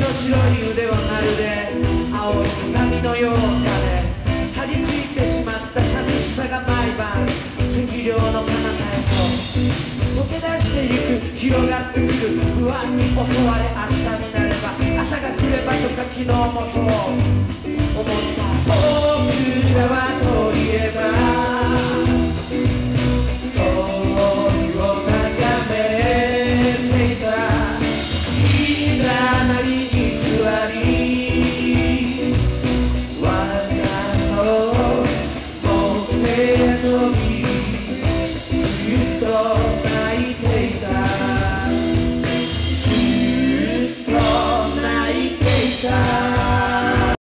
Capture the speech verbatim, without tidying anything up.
の白い腕はまるで青い波のようかね、張り付いてしまった寂しさが毎晩赤量の彼方へと溶け出してゆく、広がってくる不安に襲われ、明日になれば朝が来ればとか昨日もそう思った。僕らは